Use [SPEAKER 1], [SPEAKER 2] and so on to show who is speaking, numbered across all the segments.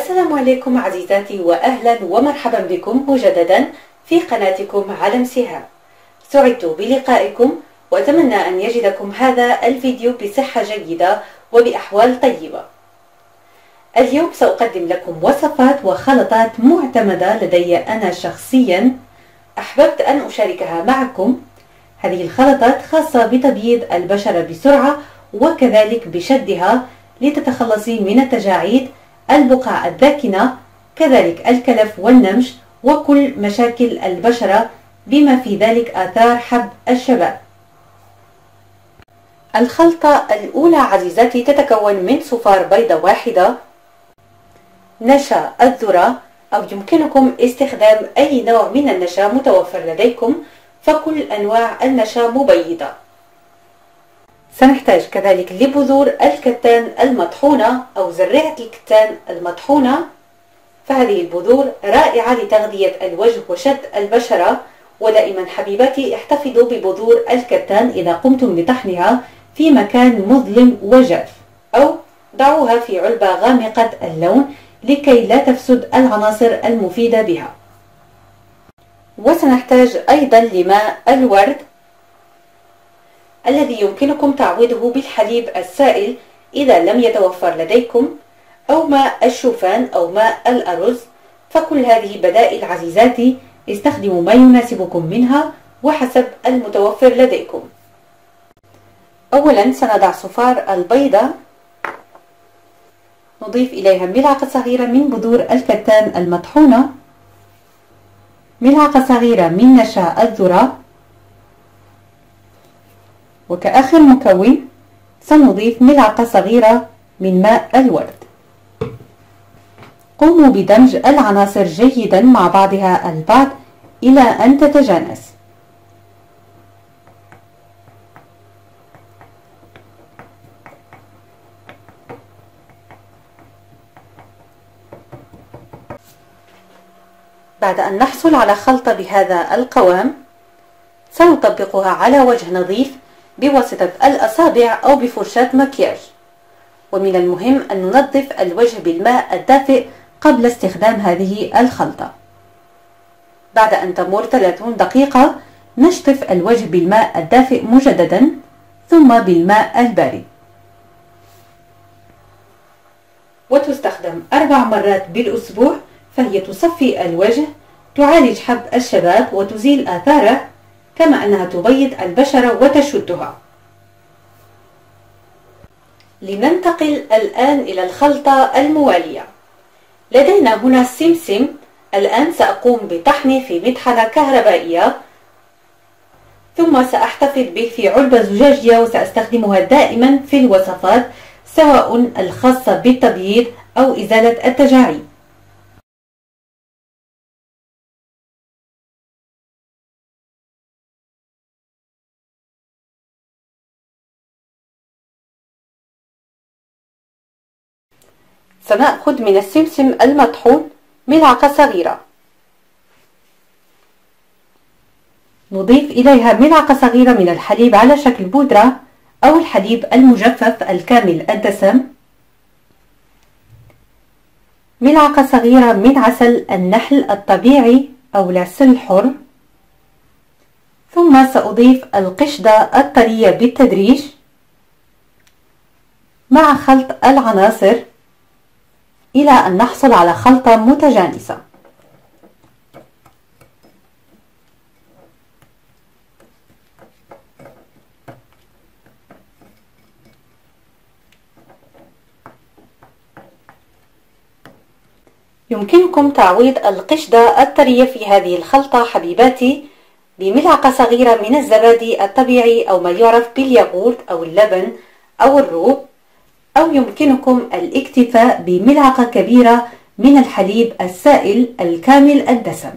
[SPEAKER 1] السلام عليكم عزيزاتي، وأهلا ومرحبا بكم مجددا في قناتكم عالم سهام. سعدت بلقائكم وأتمنى أن يجدكم هذا الفيديو بصحة جيدة وبأحوال طيبة. اليوم سأقدم لكم وصفات وخلطات معتمدة لدي أنا شخصيا، أحببت أن أشاركها معكم. هذه الخلطات خاصة بتبييض البشرة بسرعة وكذلك بشدها لتتخلصي من التجاعيد، البقع الداكنة، كذلك الكلف والنمش وكل مشاكل البشرة بما في ذلك آثار حب الشباب. الخلطة الأولى عزيزاتي تتكون من صفار بيضة واحدة، نشا الذرة أو يمكنكم استخدام أي نوع من النشا متوفر لديكم، فكل أنواع النشا مبيضة. سنحتاج كذلك لبذور الكتان المطحونة أو زريعة الكتان المطحونة، فهذه البذور رائعة لتغذية الوجه وشد البشرة. ودائما حبيباتي احتفظوا ببذور الكتان إذا قمتم بطحنها في مكان مظلم وجاف، أو ضعوها في علبة غامقة اللون لكي لا تفسد العناصر المفيدة بها. وسنحتاج أيضا لماء الورد الذي يمكنكم تعويضه بالحليب السائل إذا لم يتوفر لديكم، أو ماء الشوفان أو ماء الأرز، فكل هذه بدائل عزيزاتي استخدموا ما يناسبكم منها وحسب المتوفر لديكم. أولا سنضع صفار البيضة، نضيف إليها ملعقة صغيرة من بذور الكتان المطحونة، ملعقة صغيرة من نشا الذرة، وكآخر مكون سنضيف ملعقة صغيرة من ماء الورد. قوموا بدمج العناصر جيدا مع بعضها البعض إلى أن تتجانس. بعد أن نحصل على خلطة بهذا القوام سنطبقها على وجه نظيف بواسطة الأصابع أو بفرشاة مكياج. ومن المهم أن ننظف الوجه بالماء الدافئ قبل استخدام هذه الخلطة. بعد أن تمر 30 دقيقة نشطف الوجه بالماء الدافئ مجددا ثم بالماء البارد، وتستخدم 4 مرات بالأسبوع، فهي تصفي الوجه، تعالج حب الشباب وتزيل آثاره، كما أنها تبيض البشرة وتشدها. لننتقل الآن إلى الخلطة الموالية. لدينا هنا السمسم. الآن سأقوم بطحنه في مطحنة كهربائية، ثم سأحتفظ به في علبة زجاجية وسأستخدمها دائما في الوصفات، سواء الخاصة بالتبييض أو إزالة التجاعيد. سنأخذ من السمسم المطحون ملعقة صغيرة، نضيف إليها ملعقة صغيرة من الحليب على شكل بودرة أو الحليب المجفف الكامل الدسم، ملعقة صغيرة من عسل النحل الطبيعي أو العسل الحر، ثم سأضيف القشدة الطرية بالتدريج مع خلط العناصر إلى أن نحصل على خلطة متجانسة. يمكنكم تعويض القشدة الطرية في هذه الخلطة حبيباتي بملعقة صغيرة من الزبادي الطبيعي أو ما يعرف بالياغورت أو اللبن أو الروب، أو يمكنكم الاكتفاء بملعقة كبيرة من الحليب السائل الكامل الدسم.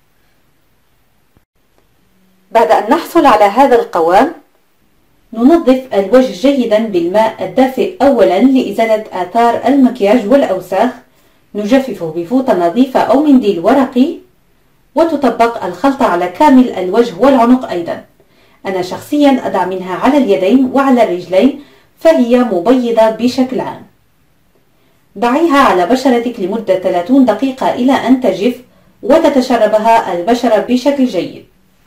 [SPEAKER 1] بعد أن نحصل على هذا القوام ننظف الوجه جيدا بالماء الدافئ أولا لإزالة آثار المكياج والأوساخ، نجففه بفوطة نظيفة أو منديل ورقي، وتطبق الخلطة على كامل الوجه والعنق أيضا. أنا شخصيا أضع منها على اليدين وعلى الرجلين، فهي مبيضة بشكل عام. ضعيها على بشرتك لمدة 30 دقيقة إلى أن تجف وتتشربها البشرة بشكل جيد.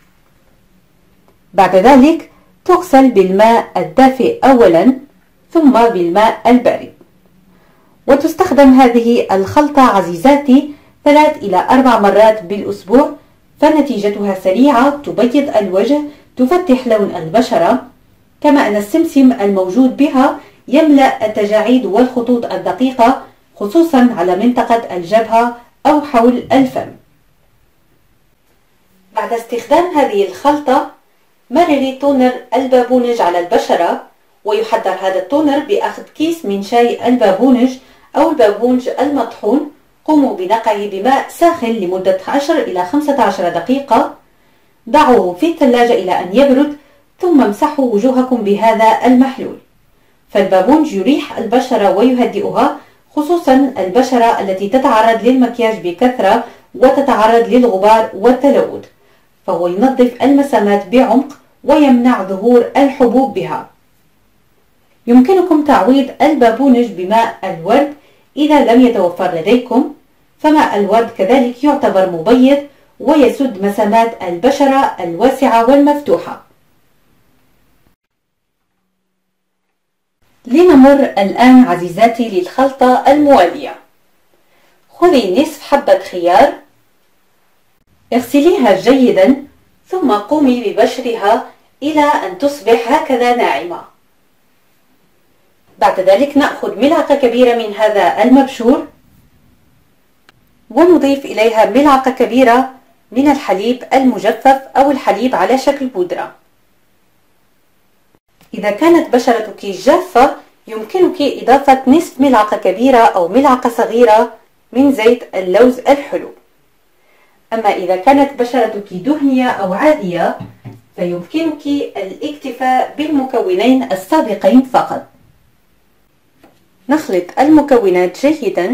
[SPEAKER 1] بعد ذلك تغسل بالماء الدافئ أولا ثم بالماء البارد. وتستخدم هذه الخلطة عزيزاتي 3 إلى 4 مرات بالأسبوع، فنتيجتها سريعة، تبيض الوجه، تفتح لون البشرة، كما أن السمسم الموجود بها يملأ التجاعيد والخطوط الدقيقة خصوصا على منطقة الجبهة أو حول الفم. بعد استخدام هذه الخلطة مرري تونر البابونج على البشرة، ويحضر هذا التونر بأخذ كيس من شاي البابونج أو البابونج المطحون. قوموا بنقعه بماء ساخن لمدة 10 إلى 15 دقيقة، ضعوه في الثلاجة إلى أن يبرد، ثم امسحوا وجوهكم بهذا المحلول. فالبابونج يريح البشرة ويهدئها، خصوصا البشرة التي تتعرض للمكياج بكثرة وتتعرض للغبار والتلوث، فهو ينظف المسامات بعمق ويمنع ظهور الحبوب بها. يمكنكم تعويض البابونج بماء الورد إذا لم يتوفر لديكم، فماء الورد كذلك يعتبر مبيض ويسد مسامات البشرة الواسعة والمفتوحة. لنمر الآن عزيزاتي للخلطة الموالية. خذي نصف حبة خيار، اغسليها جيدا، ثم قومي ببشرها إلى أن تصبح هكذا ناعمة. بعد ذلك نأخذ ملعقة كبيرة من هذا المبشور ونضيف إليها ملعقة كبيرة من الحليب المجفف أو الحليب على شكل بودرة. إذا كانت بشرتك جافة يمكنك إضافة نصف ملعقة كبيرة أو ملعقة صغيرة من زيت اللوز الحلو. أما إذا كانت بشرتك دهنية أو عادية فيمكنك الاكتفاء بالمكونين السابقين فقط. نخلط المكونات جيدا،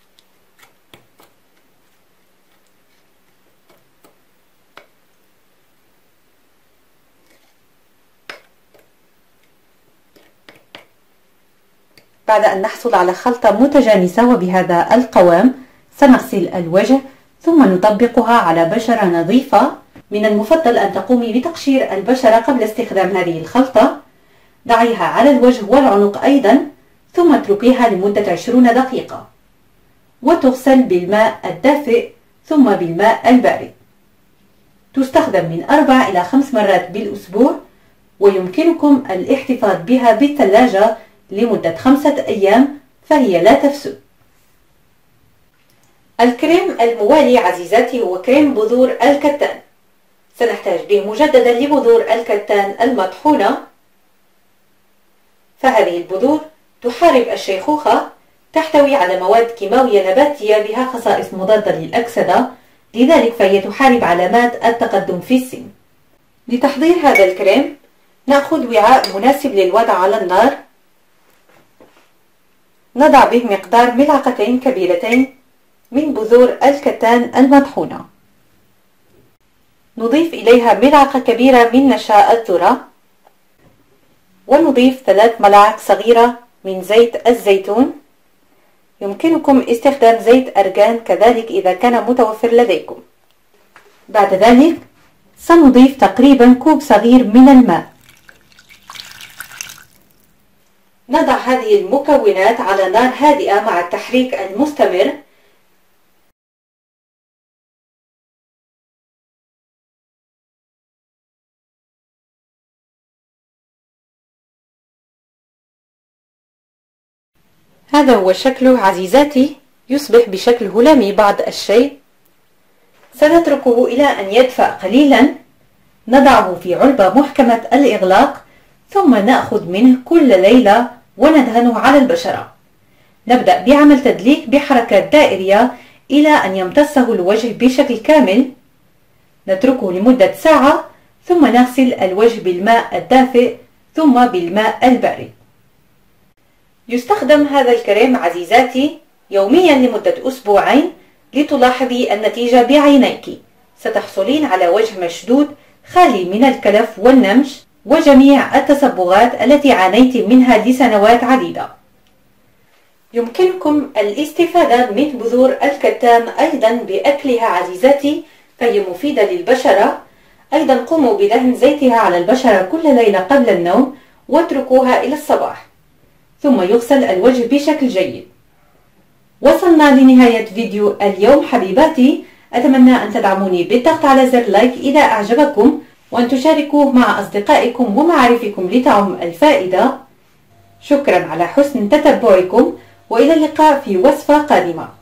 [SPEAKER 1] بعد أن نحصل على خلطة متجانسة وبهذا القوام سنغسل الوجه ثم نطبقها على بشرة نظيفة. من المفضل أن تقومي بتقشير البشرة قبل استخدام هذه الخلطة. ضعيها على الوجه والعنق أيضا، ثم اتركيها لمدة 20 دقيقة، وتغسل بالماء الدافئ ثم بالماء البارد. تستخدم من 4 إلى 5 مرات بالأسبوع، ويمكنكم الاحتفاظ بها بالثلاجة لمدة 5 أيام فهي لا تفسد. الكريم الموالي عزيزاتي هو كريم بذور الكتان. سنحتاج به مجددا لبذور الكتان المطحونة، فهذه البذور تحارب الشيخوخة، تحتوي على مواد كيماوية نباتية بها خصائص مضادة للأكسدة، لذلك فهي تحارب علامات التقدم في السن. لتحضير هذا الكريم نأخذ وعاء مناسب للوضع على النار، نضع به مقدار ملعقتين كبيرتين من بذور الكتان المطحونة، نضيف إليها ملعقة كبيرة من نشاء الذرة، ونضيف 3 ملاعق صغيرة من زيت الزيتون. يمكنكم استخدام زيت أرغان كذلك إذا كان متوفر لديكم. بعد ذلك سنضيف تقريبا كوب صغير من الماء. نضع هذه المكونات على نار هادئة مع التحريك المستمر. هذا هو شكله عزيزاتي، يصبح بشكل هلامي بعض الشيء. سنتركه إلى أن يدفأ قليلا، نضعه في علبة محكمة الإغلاق، ثم نأخذ منه كل ليلة وندهنه على البشرة. نبدأ بعمل تدليك بحركات دائرية إلى أن يمتصه الوجه بشكل كامل. نتركه لمدة ساعة ثم نغسل الوجه بالماء الدافئ ثم بالماء البارد. يستخدم هذا الكريم عزيزاتي يوميا لمدة 2 أسبوع لتلاحظي النتيجة بعينيك. ستحصلين على وجه مشدود خالي من الكلف والنمش وجميع التصبغات التي عانيت منها لسنوات عديدة. يمكنكم الاستفادة من بذور الكتان أيضا بأكلها عزيزاتي، فهي مفيدة للبشرة. أيضا قوموا بدهن زيتها على البشرة كل ليلة قبل النوم واتركوها إلى الصباح، ثم يغسل الوجه بشكل جيد. وصلنا لنهاية فيديو اليوم حبيباتي، أتمنى أن تدعموني بالضغط على زر لايك إذا أعجبكم، وأن تشاركوه مع أصدقائكم ومعارفكم لتعم الفائدة. شكرا على حسن تتبعكم، وإلى اللقاء في وصفة قادمة.